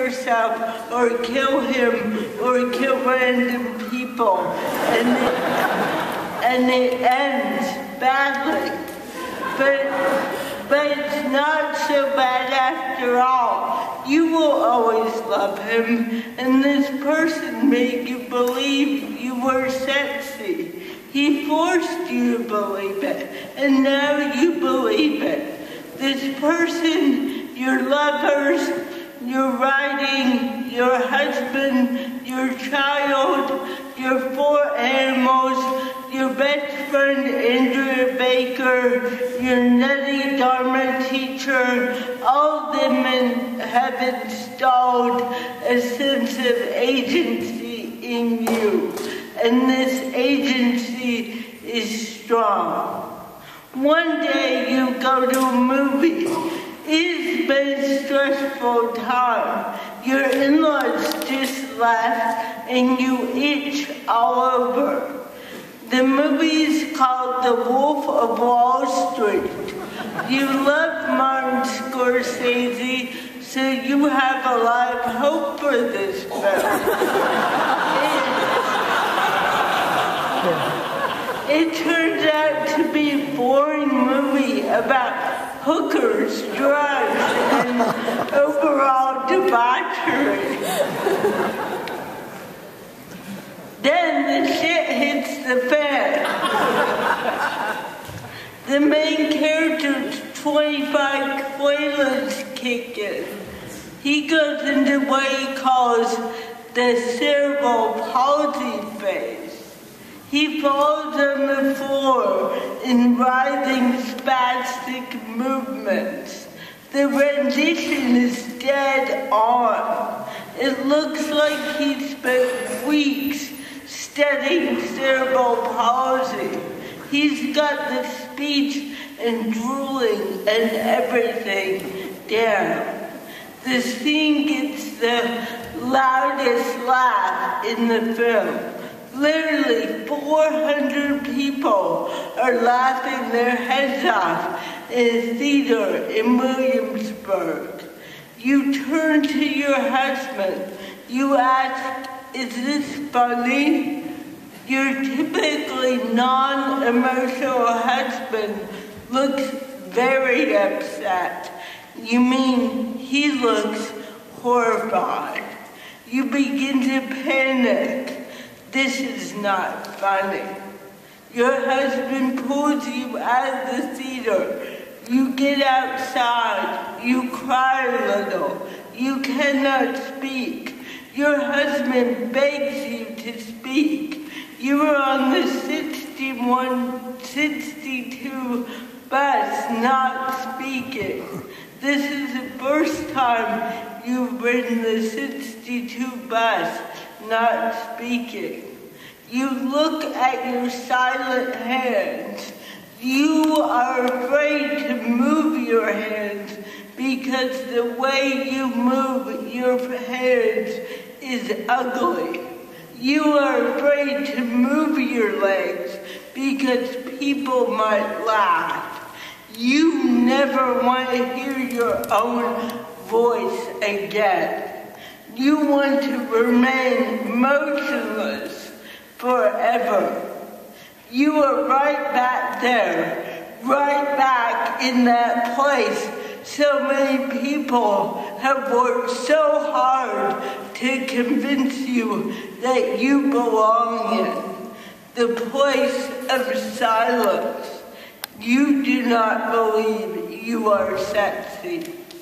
yourself or kill him or kill random people. And it ends badly. But it's not so bad after all. You will always love him, and this person made you believe you were sexy. He forced you to believe it, and now you believe it. This person, your lovers, your writing, your husband, your child, your 4 animals, your best friend Andrea Baker, your nutty Dharma teacher, all of them have installed a sense of agency in you. And this agency is strong. One day you go to a movie. It's been a stressful time. Your in-laws just left and you itch all over. The movie is called The Wolf of Wall Street. You love Martin Scorsese, so you have a lot of hope for this film. It turns out to be a boring movie about hookers, drugs, and overall debauchery. Then the shit hits the fan. The main character's 25 toilets kick in. He goes into what he calls the cerebral palsy phase. He falls on the floor in writhing spastic movements. The rendition is dead on. It looks like he spent weeks studying cerebral palsy. He's got the speech and drooling and everything down. The scene gets the loudest laugh in the film. Literally 400 people are laughing their heads off in a theater in Williamsburg. You turn to your husband. You ask, "Is this funny?" Your typically non-emotional husband looks very upset. You mean he looks horrified. You begin to panic. This is not funny. Your husband pulls you out of the theater. You get outside. You cry a little. You cannot speak. Your husband begs you to speak. You are on the 62 bus not speaking. This is the first time you've ridden the 62 bus not speaking. You look at your silent hands. You are afraid to move your hands because the way you move your hands is ugly. You are afraid to move your legs because people might laugh. You never want to hear your own voice again. You want to remain motionless forever. You are right back there, right back in that place so many people have worked so hard to convince you that you belong in. The place of silence. You do not believe you are sexy.